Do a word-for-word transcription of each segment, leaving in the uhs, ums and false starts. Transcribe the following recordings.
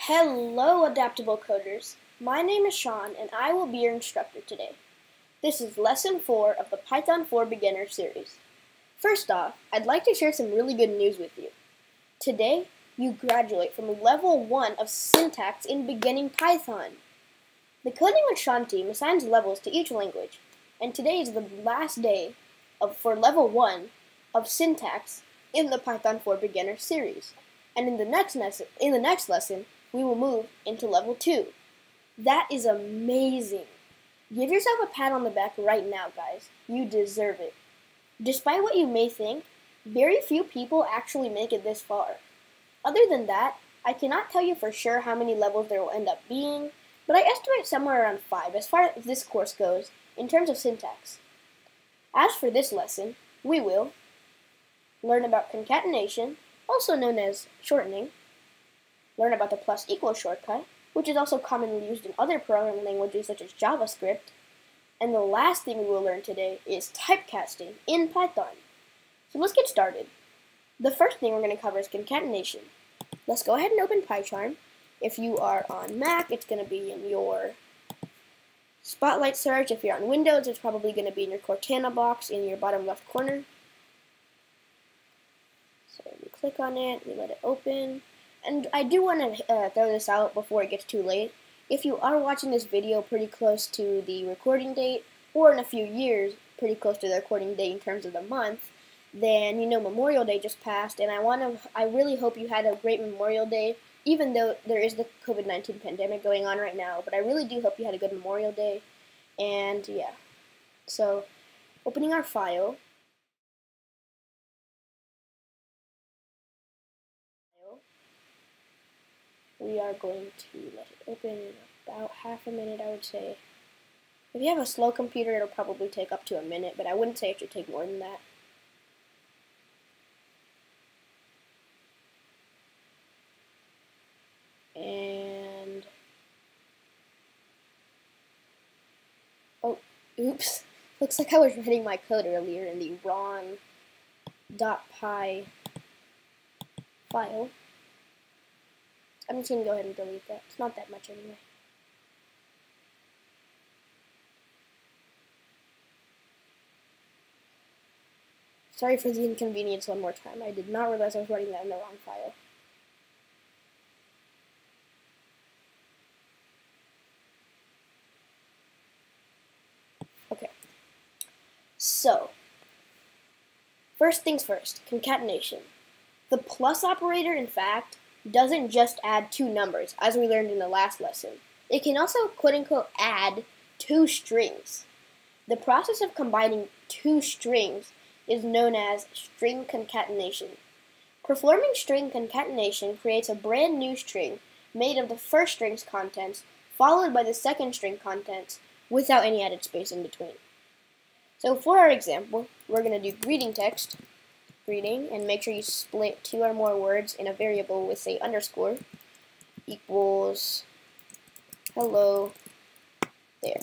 Hello, adaptable coders. My name is Shawn, and I will be your instructor today. This is Lesson four of the Python four Beginner series. First off, I'd like to share some really good news with you. Today, you graduate from Level one of Syntax in Beginning Python. The Coding with Shawn team assigns levels to each language, and today is the last day of, for Level one of Syntax in the Python four Beginner series. And in the next lesson, in the next lesson, we will move into Level two. That is amazing. Give yourself a pat on the back right now, guys. You deserve it. Despite what you may think, very few people actually make it this far. Other than that, I cannot tell you for sure how many levels there will end up being, but I estimate somewhere around five as far as this course goes in terms of syntax. As for this lesson, we will learn about concatenation, also known as shortening, learn about the plus equals shortcut, which is also commonly used in other programming languages such as JavaScript, and the last thing we will learn today is typecasting in Python. So let's get started. The first thing we're going to cover is concatenation. Let's go ahead and open PyCharm. If you are on Mac, it's going to be in your Spotlight search. If you're on Windows, it's probably going to be in your Cortana box in your bottom left corner. So we click on it, we let it open. And I do want to uh, throw this out before it gets too late. If you are watching this video pretty close to the recording date, or in a few years pretty close to the recording date in terms of the month, then you know Memorial Day just passed, and I want to. I really hope you had a great Memorial Day, even though there is the COVID nineteen pandemic going on right now. But I really do hope you had a good Memorial Day, and yeah. So, opening our file. We are going to let it open in about half a minute, I would say. If you have a slow computer, it'll probably take up to a minute, but I wouldn't say it should take more than that. And oh, oops. Looks like I was writing my code earlier in the wrong .py file. I'm just going to go ahead and delete that. It's not that much anyway. Sorry for the inconvenience one more time. I did not realize I was writing that in the wrong file. Okay. So, first things first, concatenation. The plus operator, in fact, doesn't just add two numbers, as we learned in the last lesson. It can also, quote-unquote, add two strings. The process of combining two strings is known as string concatenation. Performing string concatenation creates a brand new string made of the first string's contents, followed by the second string contents, without any added space in between. So for our example, we're going to do greeting text, greeting, and make sure you split two or more words in a variable with, say, underscore equals hello there.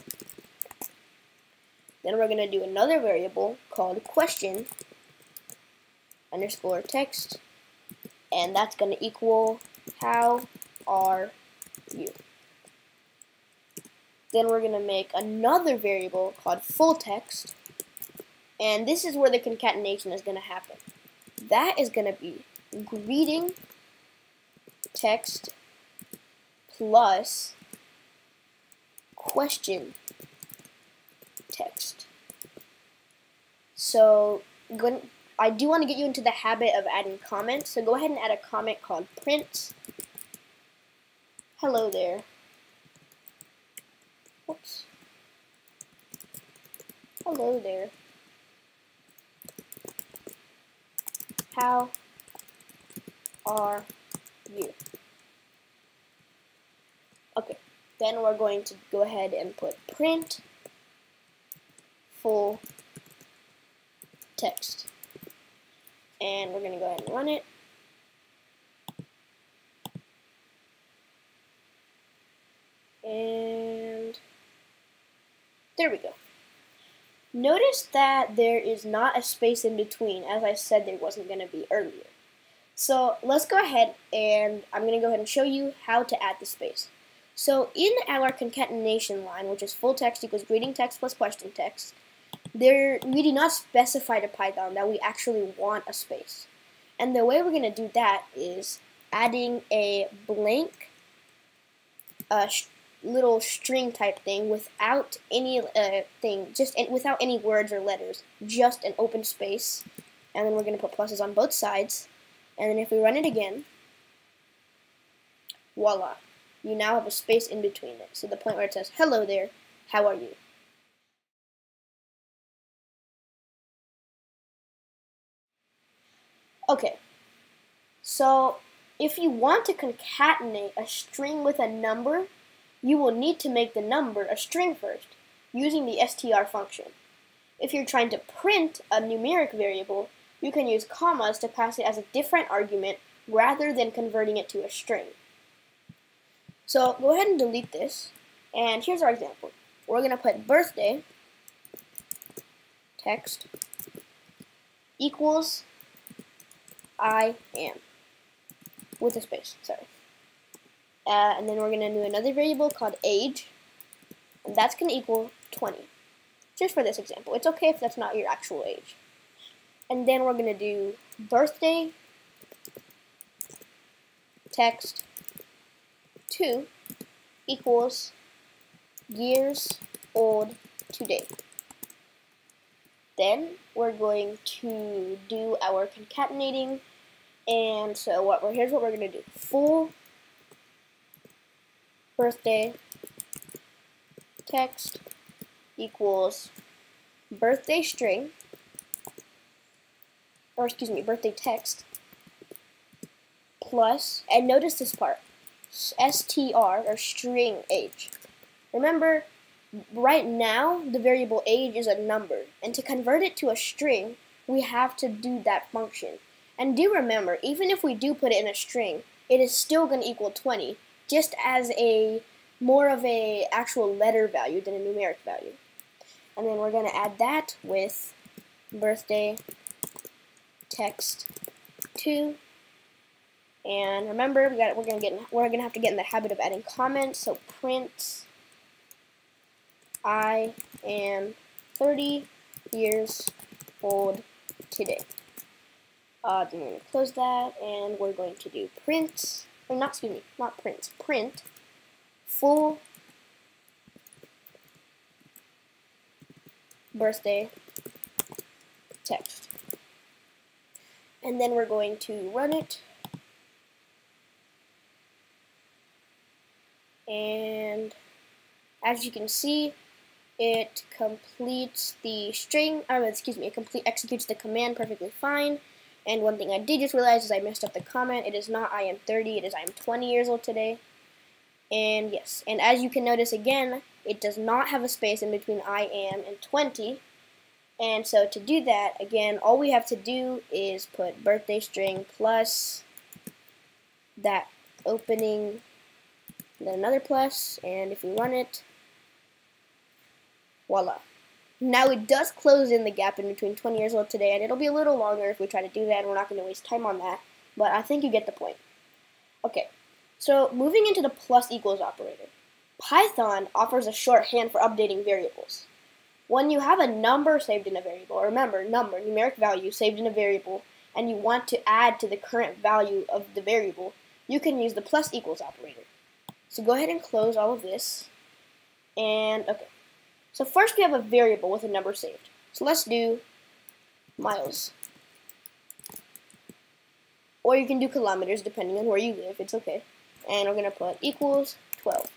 Then we're going to do another variable called question underscore text, and that's going to equal how are you. Then we're going to make another variable called full text, and this is where the concatenation is going to happen. That is going to be greeting text plus question text. So I do want to get you into the habit of adding comments, so go ahead and add a comment called print hello there. Oops. Hello there. How are you? Okay, then we're going to go ahead and put print full text. And we're going to go ahead and run it. And there we go. Notice that there is not a space in between, as I said there wasn't going to be earlier. So let's go ahead and I'm going to go ahead and show you how to add the space. So in our concatenation line, which is full text equals greeting text plus question text, there we do not specify to Python that we actually want a space. And the way we're going to do that is adding a blank uh, sh little string type thing without any uh, thing, just without any words or letters, just an open space. And then we're going to put pluses on both sides. And then if we run it again, voila, you now have a space in between it. So the point where it says, hello there, how are you? Okay, so if you want to concatenate a string with a number, you will need to make the number a string first, using the str function. If you're trying to print a numeric variable, you can use commas to pass it as a different argument rather than converting it to a string. So go ahead and delete this, and here's our example. We're going to put birthday text equals I am, with a space, sorry. Uh, and then we're going to do another variable called age, and that's going to equal twenty. Just for this example. It's okay if that's not your actual age. And then we're going to do birthday text two equals years old today. Then we're going to do our concatenating, and so what we're here's what we're going to do. Full birthday text equals birthday string, or excuse me, birthday text plus, and notice this part, str, or string age. Remember, right now the variable age is a number, and to convert it to a string, we have to do that function. And do remember, even if we do put it in a string, it is still going to equal twenty, just as a more of a actual letter value than a numeric value. And then we're going to add that with birthday text two. And remember, we got we're going to get we're going to have to get in the habit of adding comments. So print I am thirty years old today. Uh, then we're going to close that, and we're going to do print, or not, excuse me, not print, print full birthday text. And then we're going to run it. And as you can see, it completes the string, or excuse me, it complete executes the command perfectly fine. And one thing I did just realize is I messed up the comment. It is not I am thirty, it is I am twenty years old today. And yes, and as you can notice again, it does not have a space in between I am and twenty. And so to do that, again, all we have to do is put birthday string plus that opening, then another plus, and if we run it, voila. Now it does close in the gap in between twenty years old today, and it'll be a little longer if we try to do that, and we're not going to waste time on that, but I think you get the point. Okay, so moving into the plus equals operator. Python offers a shorthand for updating variables. When you have a number saved in a variable, remember, number, numeric value saved in a variable, and you want to add to the current value of the variable, you can use the plus equals operator. So go ahead and close all of this, and okay. So first we have a variable with a number saved. So let's do miles. Or you can do kilometers depending on where you live, it's okay. And we're going to put equals twelve.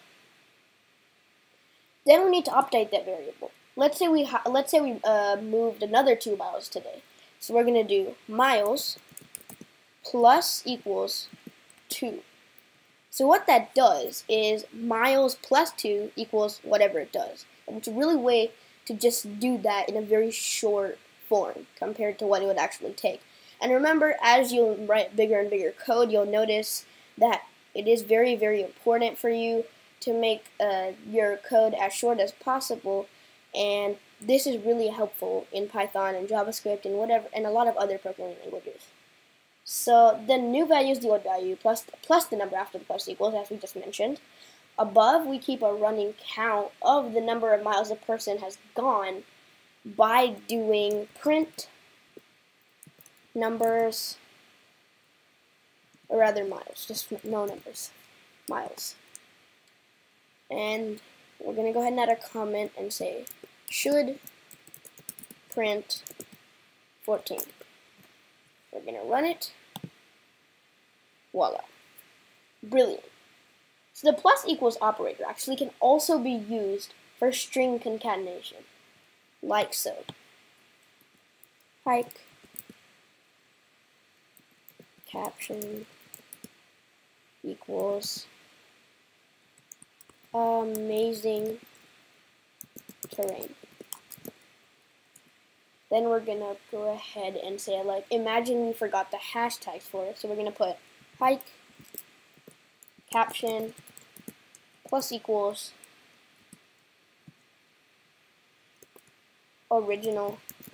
Then we need to update that variable. Let's say we ha let's say we uh, moved another two miles today. So we're going to do miles plus equals two. So what that does is miles plus two equals whatever it does. And it's a really way to just do that in a very short form compared to what it would actually take. And remember, as you write bigger and bigger code, you'll notice that it is very, very important for you to make uh, your code as short as possible. And this is really helpful in Python and JavaScript and whatever, and a lot of other programming languages. So the new value is the old value plus, plus the number after the plus equals, as we just mentioned. Above, we keep a running count of the number of miles a person has gone by doing print numbers, or rather miles, just no numbers, miles. And we're going to go ahead and add a comment and say, should print fourteen. We're going to run it. Voila. Brilliant. So the plus equals operator actually can also be used for string concatenation, like so. Hike, caption equals amazing terrain. Then we're going to go ahead and say, like, imagine we forgot the hashtags for it. So we're going to put hike, caption, plus equals, original,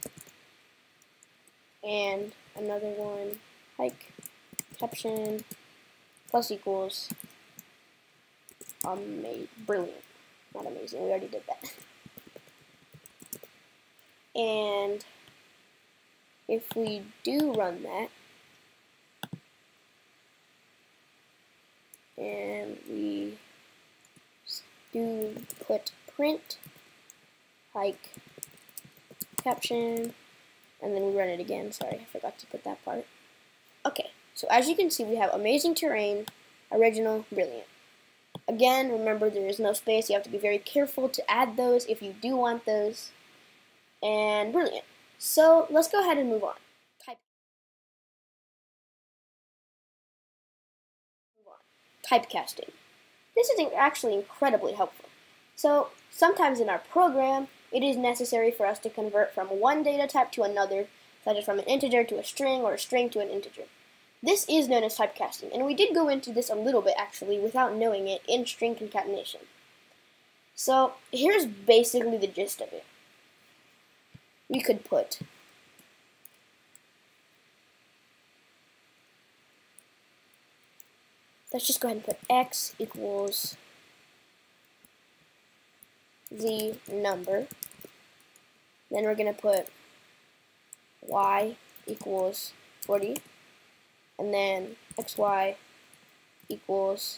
and another one, hike, caption, plus equals, amazing, brilliant, not amazing, we already did that. And if we do run that, and we do put print, hike, caption, and then we run it again. Sorry, I forgot to put that part. Okay, so as you can see, we have amazing terrain, original, brilliant. Again, remember there is no space. You have to be very careful to add those if you do want those. And brilliant. So let's go ahead and move on. Type. Move on. Typecasting. This is actually incredibly helpful. So sometimes in our program, it is necessary for us to convert from one data type to another, such as from an integer to a string or a string to an integer. This is known as typecasting, and we did go into this a little bit actually without knowing it in string concatenation. So here's basically the gist of it. We could put let's just go ahead and put x equals the number. Then we're going to put y equals forty. And then xy equals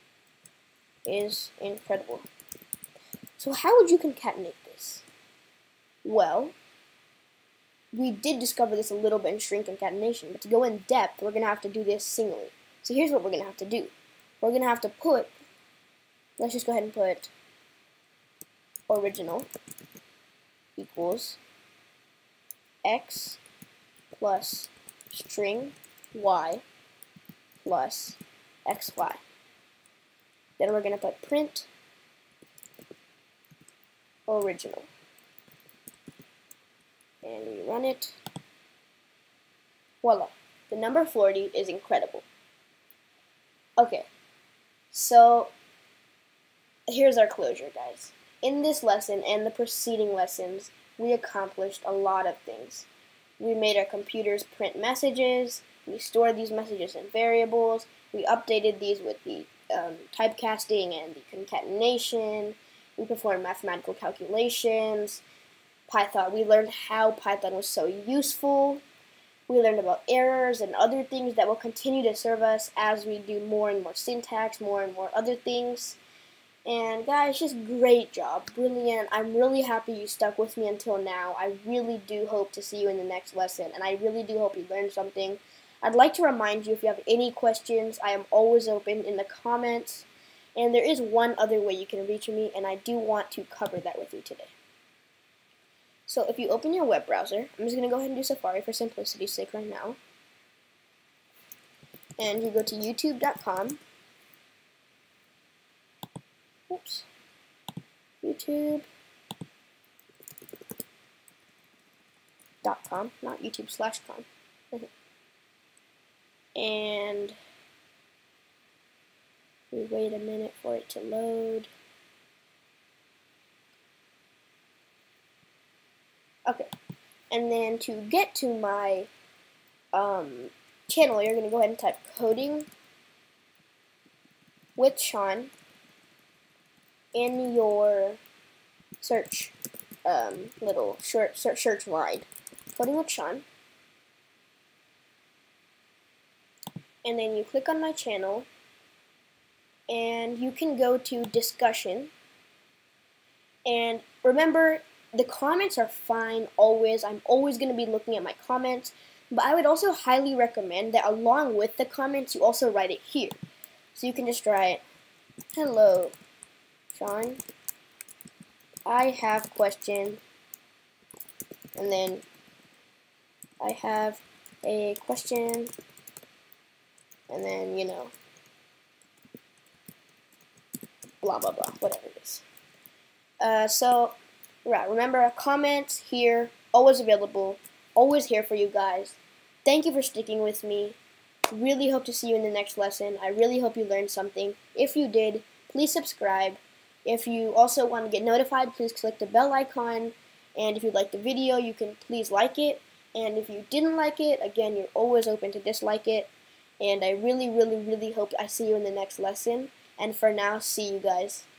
is incredible. So how would you concatenate this? Well, we did discover this a little bit in string concatenation, but to go in depth, we're going to have to do this singly. So here's what we're going to have to do. We're going to have to put, let's just go ahead and put original equals x plus string y plus xy. Then we're going to put print original. And we run it. Voila. The number forty is incredible. Okay, so here's our closure, guys. In this lesson and the preceding lessons, we accomplished a lot of things. We made our computers print messages, we stored these messages in variables, we updated these with the um, typecasting and the concatenation, we performed mathematical calculations, Python. We learned how Python was so useful. We learned about errors and other things that will continue to serve us as we do more and more syntax, more and more other things. And guys, just great job. Brilliant. I'm really happy you stuck with me until now. I really do hope to see you in the next lesson, and I really do hope you learned something. I'd like to remind you, if you have any questions, I am always open in the comments. And there is one other way you can reach me, and I do want to cover that with you today. So if you open your web browser, I'm just going to go ahead and do Safari for simplicity's sake right now. And you go to youtube dot com. Oops. YouTube dot com, not YouTube slash com. And we wait a minute for it to load. Okay, and then to get to my um, channel, you're going to go ahead and type coding with Shawn in your search um, little short search, search line. Coding with Shawn. And then you click on my channel, and you can go to discussion. And remember, the comments are fine always. I'm always going to be looking at my comments, but I would also highly recommend that along with the comments, you also write it here. So you can just write, hello, Shawn, I have question, and then I have a question, and then, you know, blah, blah, blah, whatever it is. Uh, so, right, remember, comments here, always available, always here for you guys. Thank you for sticking with me. Really hope to see you in the next lesson. I really hope you learned something. If you did, please subscribe. If you also want to get notified, please click the bell icon. And if you liked the video, you can please like it. And if you didn't like it, again, you're always open to dislike it. And I really, really, really hope I see you in the next lesson. And for now, see you guys.